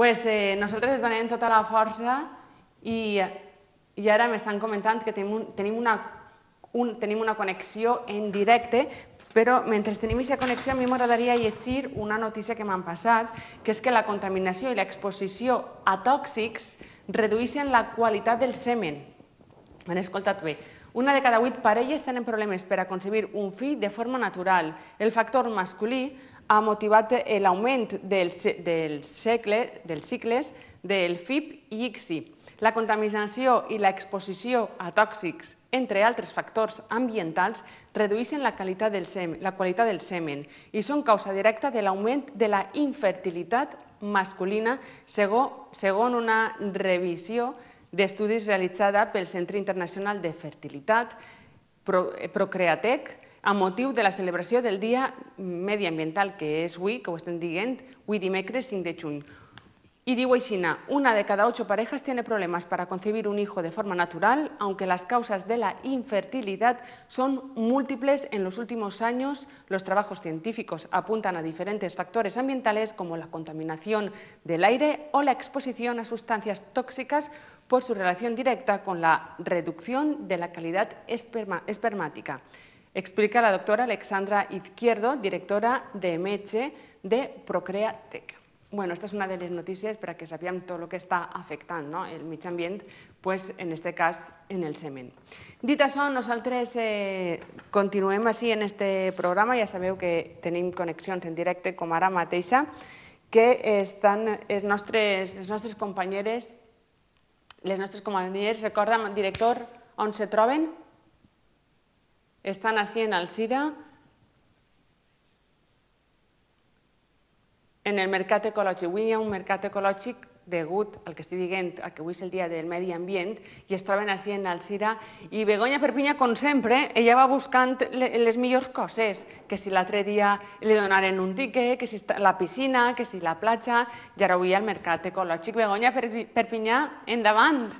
Nosaltres donem tota la força i ara m'estan comentant que tenim una connexió en directe, però mentre tenim aquesta connexió a mi m'agradaria llegir una notícia que m'han passat, que és que la contaminació i l'exposició a tòxics redueixen la qualitat del semen. Han escoltat bé. Una de cada 8 parelles tenen problemes per a concebir un fill de forma natural. El factor masculí ha motivat l'augment dels cicles del FIP i ICSI. La contaminació i l'exposició a tòxics, entre altres factors ambientals, redueixen la qualitat del semen i són causa directa de l'augment de la infertilitat masculina, segons una revisió d'estudis realitzada pel Centre Internacional de Fertilitat, Procreatec, a motiu de la celebració del Dia Mediambiental, que és avui, que ho estem dient, avui dimecres 5 de juny. Y digo així, una de cada 8 parejas tiene problemas para concebir un hijo de forma natural, aunque las causas de la infertilidad son múltiples. En los últimos años, los trabajos científicos apuntan a diferentes factores ambientales como la contaminación del aire o la exposición a sustancias tóxicas por su relación directa con la reducción de la calidad espermática. Explica la doctora Alexandra Izquierdo, directora de Metge de Procreatec. Bueno, esta és una de les notícies per a que sapiguem tot el que està afectant el mig ambient, en aquest cas en el semen. Dit això, nosaltres continuem així en aquest programa. Ja sabeu que tenim connexions en directe, com ara mateixa, que estan les nostres companyeres, recorda'm, director, on se troben? Estan així en Alzira, en el mercat ecològic. Avui hi ha un mercat ecològic degut al que estic dient, que avui és el dia del medi ambient, i es troben així en Alzira. I Begoña Perpinyà, com sempre, ella va buscant les millors coses, que si l'altre dia li donaren un tiquet, que si la piscina, que si la platja, i ara avui al mercat ecològic. Begoña Perpinyà, endavant!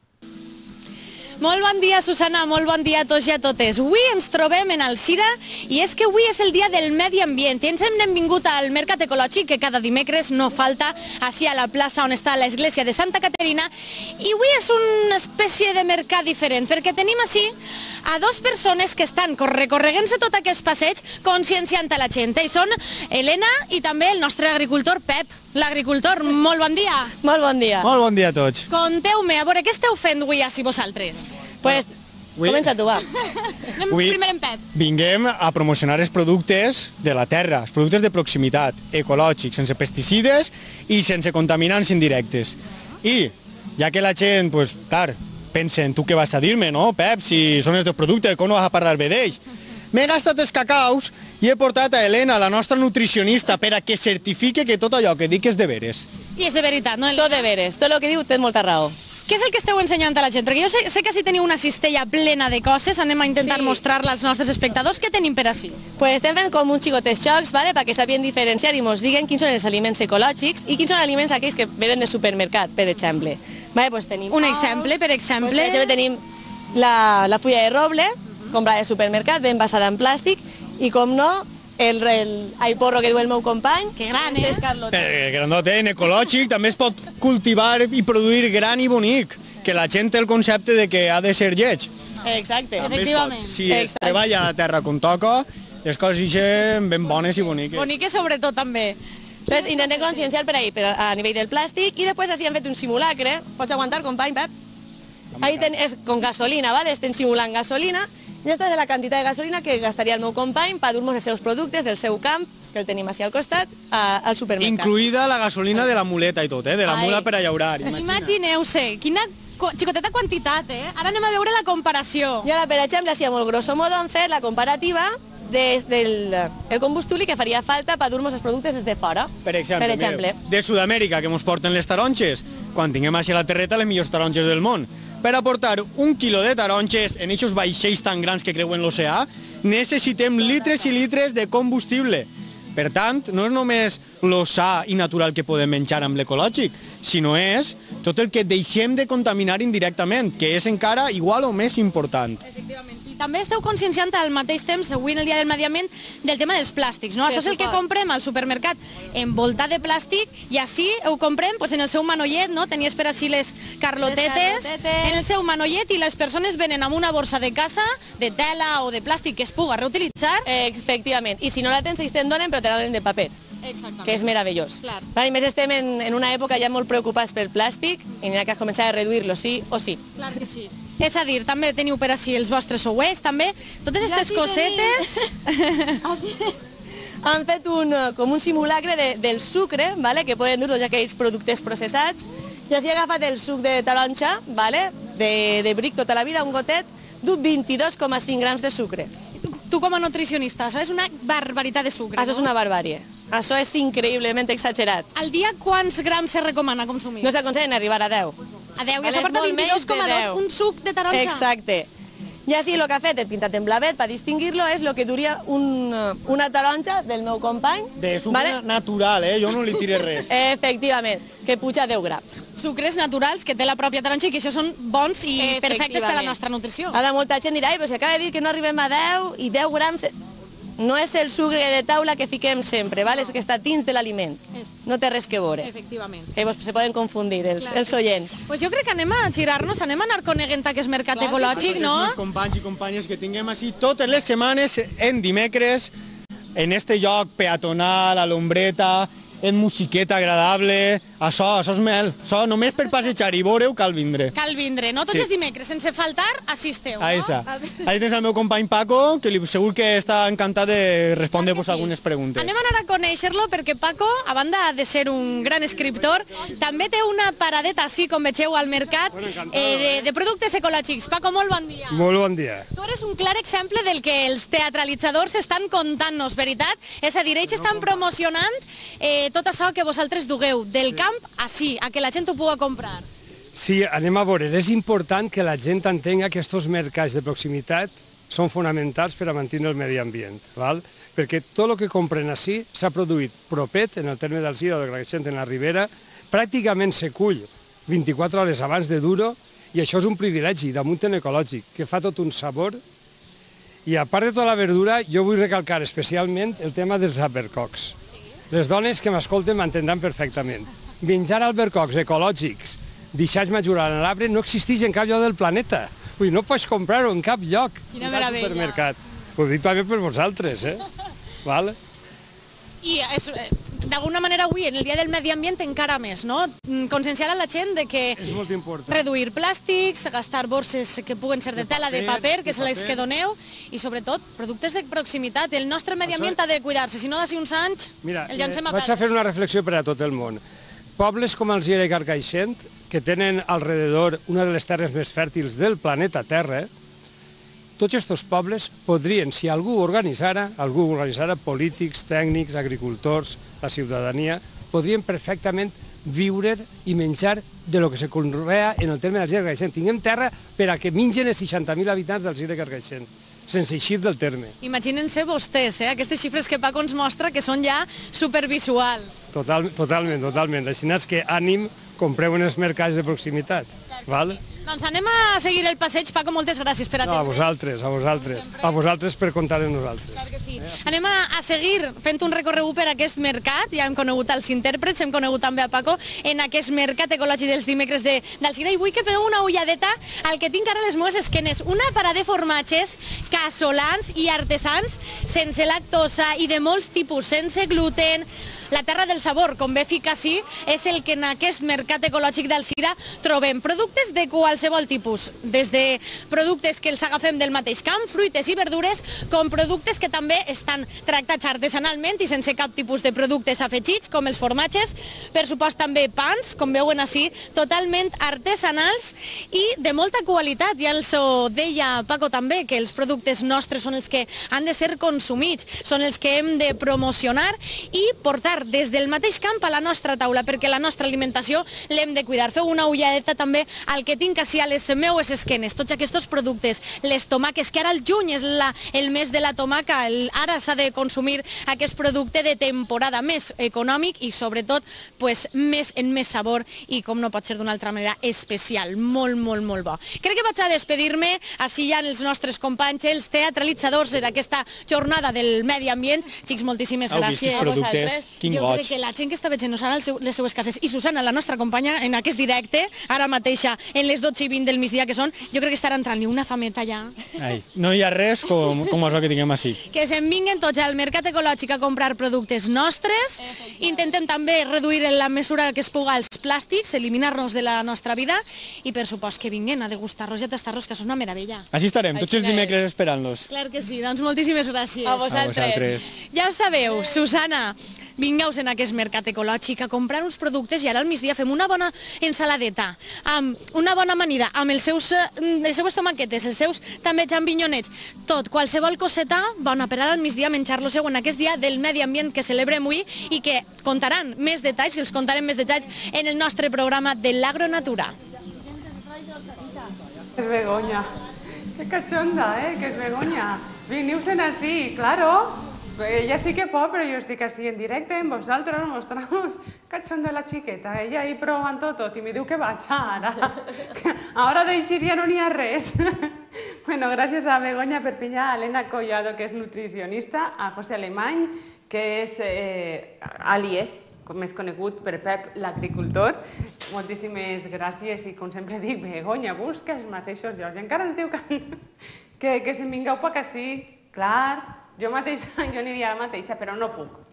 Molt bon dia, Susana, molt bon dia a tots i a totes. Avui ens trobem en Alzira i és que avui és el dia del medi ambient i ens hem benvingut al Mercat Ecològic, que cada dimecres no falta, així a la plaça on està l'església de Santa Caterina, i avui és una espècie de mercat diferent, perquè tenim així a 2 persones que estan recorregant-se tot aquest passeig conscienciant a la gent. I són Helena i també el nostre agricultor Pep. L'agricultor, molt bon dia. Molt bon dia. Molt bon dia a tots. Conteu-me, a veure, què esteu fent avui així vosaltres? Pues, comença tu, va. Anem primer en Pep. Vinguem a promocionar els productes de la terra, els productes de proximitat, ecològics, sense pesticides i sense contaminants indirectes. I, ja que la gent, pues, clar, pensa en tu què vas a dir-me, no, Pep, si són els teus productes, com no vas a parlar bé d'ells? M'he gastat els cacaus i he portat a Helena, la nostra nutricionista, per a que certifique que tot allò que dic és de veres. I és de veritat, no? Tot de veres, tot el que diu té molta raó. Què és el que esteu ensenyant a la gent? Perquè jo sé que si teniu una cistella plena de coses, anem a intentar mostrar-la als nostres espectadors. Què tenim per així? Pues estem fent com uns xicotes xocs, perquè sapien diferenciar i ens diguen quins són els aliments ecològics i quins són aliments aquells que venen de supermercat, per exemple. Un exemple, per exemple? Per exemple, tenim la fulla de roble, comprada de supermercat, ben basada en plàstic, i com no, el porro que diu el meu company. Que gran, Grandot, en ecològic també es pot cultivar i produir gran i bonic, que la gent té el concepte de que ha de ser lleig. Exacte. Efectivament. Si es treballa a terra com toca, les coses ixen ben bones i boniques. Boniques sobretot també. Entonces, intentem conscienciar per ahí, a nivell del plàstic, i després així han fet un simulacre. Pots aguantar, company, Pep? Ahí és con gasolina, ¿vale? Estem simulant gasolina. I aquesta és la quantitat de gasolina que gastaria el meu company per dur-nos els seus productes del seu camp, que el tenim així al costat, al supermercat. Incluïda la gasolina de la muleta i tot, de la mula per a llaurar. Imagineu-se, quina xicoteta quantitat, Ara anem a veure la comparació. I ara, per exemple, així a molt grosso modo, han fet la comparativa del combustible que faria falta per dur-nos els productes des de fora. Per exemple, de Sud-amèrica, que ens porten les taronges, quan tinguem així a la terreta les millors taronges del món. Per aportar 1 quilo de taronges en aquests vaixells tan grans que creuen l'oceà, necessitem litres i litres de combustible. Per tant, no és només lo sa i natural que podem menjar amb l'ecològic, sinó és tot el que deixem de contaminar indirectament, que és encara igual o més important. Efectivament. I també esteu conscienciant al mateix temps, avui en el Dia del Medi Ambient, del tema dels plàstics, no? Això és el que comprem al supermercat envoltat de plàstic i així ho comprem en el seu manollet, no? Tenies per així les carlotetes en el seu manollet i les persones venen amb una borsa de casa de tela o de plàstic que es puga reutilitzar. Efectivament, i si no la tens ells te'n donen però te la donen de paper. Que és meravellós. I més estem en una època ja molt preocupats pel plàstic i n'hi ha que començar a reduir-lo sí o sí. Clar que sí. És a dir, també teniu per així els vostres ouets, també, totes aquestes cosetes... Han fet com un simulacre del sucre, que poden dur tots aquells productes processats, i així he agafat el suc de taronja, de bric tota la vida, un gotet, du 22,5 grams de sucre. Tu com a nutricionista, això és una barbaritat de sucre, no? Això és una barbàrie. Això és increïblement exagerat. Al dia quants grams se recomana consumir? No s'aconsellen arribar a 10. A 10, i això porta 22,2, un suc de taronja. Exacte. I així el que ha fet, he pintat en blavet per distingir-lo, és el que duria una taronja del meu company. De sucre natural, jo no li tiré res. Efectivament, que puja 10 grams. Sucres naturals que té la pròpia taronja i que això són bons i perfectes per a la nostra nutrició. Ara molta gent dirà, però si acaba de dir que no arribem a 10 i 10 grams... No és el sucre de taula que fiquem sempre, és que està dins de l'aliment. No té res que veure. Efectivament. Se poden confundir els oients. Pues jo crec que anem a girar-nos, anem a anar coneguent aquest mercat ecològic, no? Els companys i companyes que tinguem així totes les setmanes en dimecres, en este lloc peatonal, a l'ombreta, en musiqueta agradable, això és mel. Això només per passejar i veure-ho cal vindre. Cal vindre, no? Tots els dimecres, sense faltar, assisteu, no? Ahí està. Ahí tens el meu company Paco, que segur que està encantat de respondre algunes preguntes. Anem a anar a conèixer-lo perquè Paco, a banda de ser un gran escriptor, també té una paradeta així, com vegeu al mercat, de productes ecològics. Paco, molt bon dia. Molt bon dia. Tu eres un clar exemple del que els teatralitzadors estan contant-nos, veritat? És a dir, ells estan promocionant tot això que vosaltres dugueu del camp així, a que la gent ho pugui comprar. Sí, anem a veure. És important que la gent entenga que aquests mercats de proximitat són fonamentals per a mantenir el medi ambient, perquè tot el que compren així s'ha produït propet, en el terme del Sira o de Carcaixent, en la Ribera, pràcticament se cull 24 hores abans de dur-ho, i això és un privilegi, damunt en ecològic, que fa tot un sabor. I a part de tota la verdura, jo vull recalcar especialment el tema dels albercocs. Les dones que m'escolten m'entendran perfectament. Menjar albercocs ecològics deixats madurar en l'arbre no existeix en cap lloc del planeta. Vull dir, no pots comprar-ho en cap lloc. Quina meravella. Supermercat. Ho dic també per vosaltres, Val? I d'alguna manera avui, en el Dia del Medi Ambient, encara més, no? Conscienciar a la gent de que és molt important. Reduir plàstics, gastar borses que puguen ser de tela, de paper, que són les que doneu, i sobretot productes de proximitat. El nostre medi ambient ha de cuidar-se, si no d'ací uns anys el llancem a perdre. Vaig a fer una reflexió per a tot el món. Pobles com Alzira i Carcaixent, que tenen alrededor una de les terres més fèrtils del planeta Terra, tots aquests pobles podrien, si algú organitzara, polítics, tècnics, agricultors, la ciutadania, podrien perfectament viure i menjar de lo que se conrea en el terme d'Alzira i Carcaixent. Tinguem terra per a que mengen els 60.000 habitants d'Alzira i Carcaixent, sense eixir del terme. Imaginen-se vostès, aquestes xifres que Paco ens mostra, que són ja supervisuals. Totalment. Així és que ànim, compreu en els mercats de proximitat. Val? Doncs anem a seguir el passeig. Paco, moltes gràcies per atendre's. A vosaltres. A vosaltres per comptar amb nosaltres. Clar que sí. Anem a seguir fent un recorregut per aquest mercat. Ja hem conegut els intèrprets, hem conegut també a Paco en aquest mercat ecològic dels dimecres d'Alzira, i vull que feu una ulladeta al que tinc ara a les meves esquenes. Una parada de formatges casolans i artesans sense lactosa i de molts tipus, sense gluten. La terra del sabor, com bé fica així, és el que en aquest mercat ecològic d'Alzira trobem. Productes de qualsevol tipus, des de productes que els agafem del mateix camp, fruites i verdures, com productes que també estan tractats artesanalment i sense cap tipus de productes afegits, com els formatges, per supost també pans, com veuen així, totalment artesanals i de molta qualitat. Ja els ho deia Paco també, que els productes nostres són els que han de ser consumits, són els que hem de promocionar i portar des del mateix camp a la nostra taula, perquè la nostra alimentació l'hem de cuidar. Feu una ulladeta també al que tinc ací a les meues esquenes tots aquests productes, les tomaques, que ara el juny és el mes de la tomaca, ara s'ha de consumir aquest producte de temporada més econòmic i sobretot en més sabor i com no pot ser d'una altra manera especial, molt, molt, molt bo. Crec que vaig a despedir-me, així hi ha els nostres companys, els teatralitzadors d'aquesta jornada del medi ambient. Xics, moltíssimes gràcies a vosaltres. Jo crec que la gent que està veient ara les seues cases i Susana, la nostra companya, en aquest directe, ara mateixa, en les 12:20 del migdia que són, jo crec que estarà entrant-li una fameta ja. No hi ha res com això que tinguem així. Que se'n vinguen tots al Mercat Ecològic a comprar productes nostres. Intentem també reduir en la mesura que es puga els plàstics, eliminar-nos de la nostra vida i, per supost, que vinguen a degustar-los i a tastar-los, que és una meravella. Així estarem, tots els dimecres esperant-los. Clar que sí, doncs moltíssimes gràcies. A vosaltres. Ja ho sabeu, Susana, vingueu en aquest mercat ecològic a comprar uns productes i ara al migdia fem una bona ensaladeta, amb una bona amanida, amb les seues tomaquetes, els seus també xampinyonets, tot, qualsevol coseta bona per ara al migdia menjar-lo-seu en aquest dia del medi ambient que celebrem avui i que contaran més detalls, i els contarem més detalls en el nostre programa de l'Agronatura. Que es Begoña, que cachonda, que es Begoña. Veniu-se'n així, claro. Ella sí que pot, però jo estic així en directe amb vosaltres, mostramos. Cachonda la xiqueta, ella ahí provant tot i me diu que vaig ara. Ara d'així ja no n'hi ha res. Bueno, gràcies a Begoña Perpinyà, a Elena Collado, que és nutricionista, a José Alemany, que és alias, més conegut per Pep l'agricultor. Moltíssimes gràcies i, com sempre dic, Begoña busca els mateixos llocs. I encara ens diu que se'n vingueu poc així. Clar, jo mateixa, jo aniria a la mateixa, però no puc.